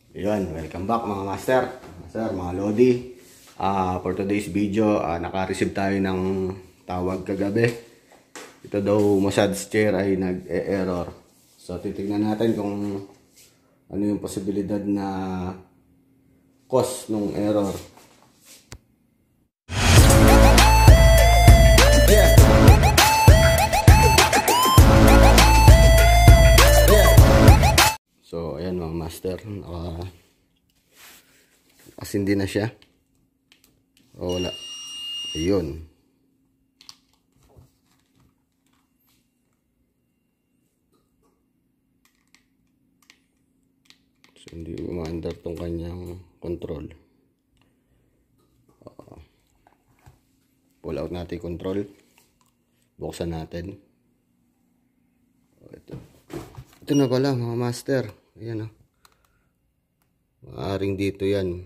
Yun, welcome back mga master, mga lodi. For today's video, naka-receive tayo ng tawag kagabi. Ito daw massage chair ay nag-e-error. So titignan natin kung ano yung posibilidad na cause ng error. So ayan mga master, asindi na siya. O wala. Ayun. So hindi umaandar tong kanyang control. Pull out natin control. Buksan natin. Ito na pala mga master. Ayan o. Maaring dito yan.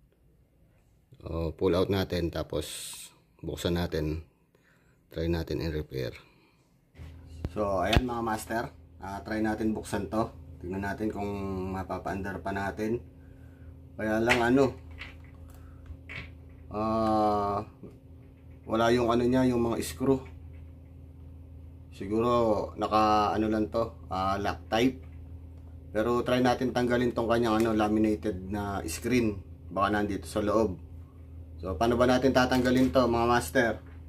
Pull out natin. Tapos buksan natin. Try natin i-repair. So ayan mga master. Try natin buksan to. Tingnan natin kung mapapaandar pa natin. Kaya lang wala yung niya, yung mga screw. Siguro naka lang to, lock type. Pero try natin tanggalin tong kanyang laminated na screen. Baka nandito sa loob. So paano ba natin tatanggalin to mga master?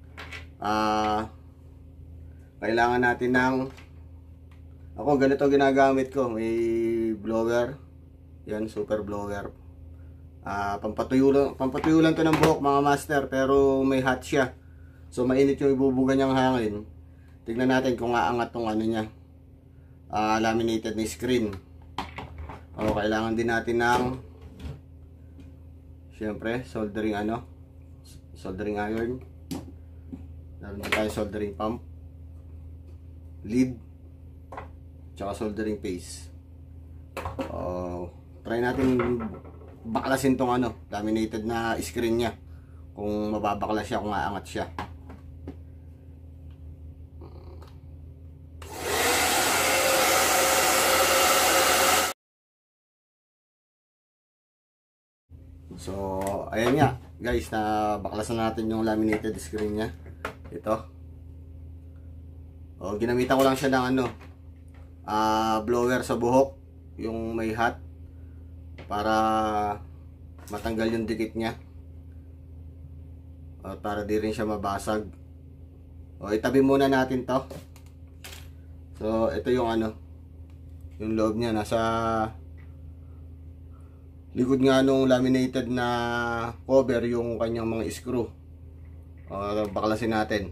Kailangan natin ng ganito ginagamit ko. May blower. Yan, super blower. Pampatuyo lang to ng buhok mga master, pero may hot siya. So mainit yung ibubuga niyang hangin. Tignan natin kung aangat tong niya. Laminated na screen. Kailangan din natin ng syempre soldering soldering iron. Meron din tayo soldering pump, lead, tsaka soldering paste. Try natin baklasin tong laminated na screen niya. Kung mababaklas siya, kung aangat siya. So, ayan nga guys, na baklasan natin yung laminated screen niya. Ito. Ginamitan ko lang siya ng blower sa buhok, yung may hot, para matanggal yung dikit niya. At para di rin siya mabasag. Itabi muna natin to. So, ito yung yung loob niya, nasa likod nga nung laminated na cover yung kanyang mga screw. Baklasin natin.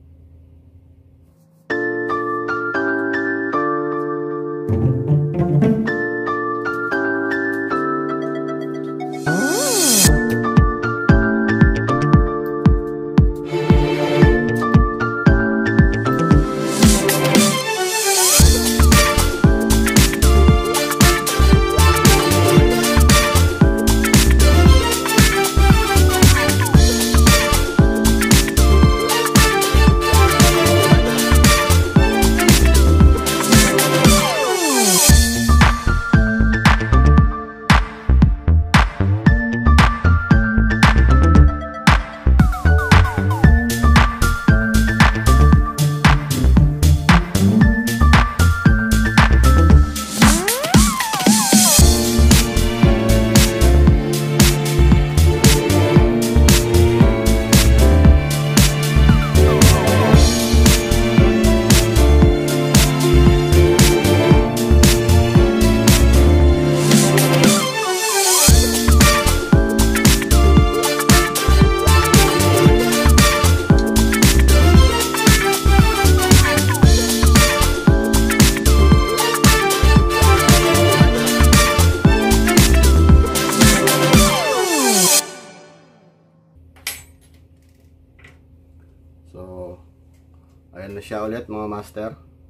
So, ayan na siya ulit mga master.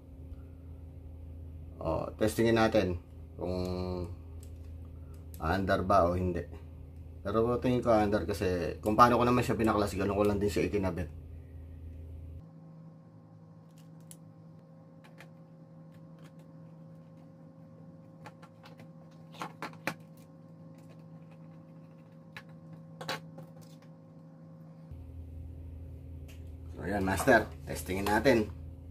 Testingin natin kung aandar ba o hindi. Pero tingin ko aandar kasi kung paano ko naman siya binaklas, ganun ko lang din siya ikinabit. Ayan, master. Testingin natin.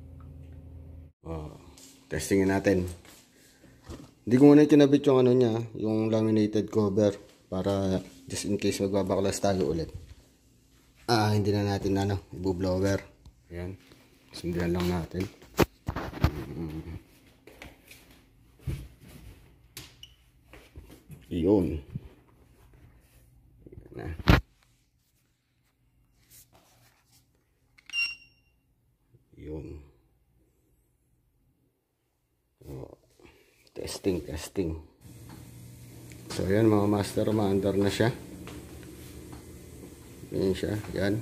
Testingin natin. Hindi ko muna kinabit yung ano niya, yung laminated cover. Para just in case magbabaklas tayo ulit. Hindi na natin i-blower. Ayan. Sundan lang natin. Iyon. Ayan na. Iyon. Testing. So ayan mga master, maandar na siya. Ayan siya, yan.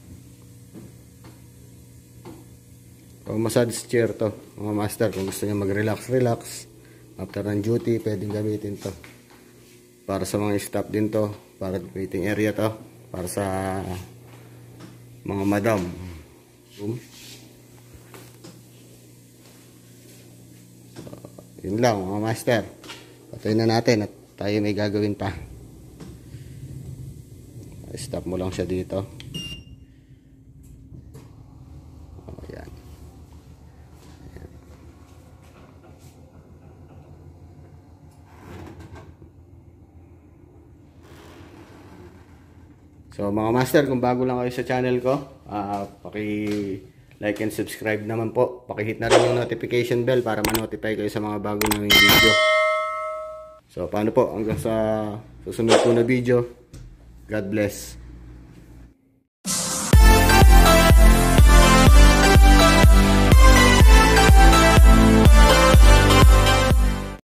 Massage chair to mga master, kung gusto niya mag-relax after ng duty, pwedeng gamitin to. Para sa mga staff din to, para waiting area to, para sa mga madam. Yun lang mga master. Patayin na natin at tayo may gagawin pa. Stop mo lang siya dito. Ayan. So mga master, kung bago lang kayo sa channel ko, paki-like and subscribe naman po. Paki-hit na rin yung notification bell para ma-notify kayo sa mga bago naming video. So paano po, hanggang sa susunod po na video. God bless.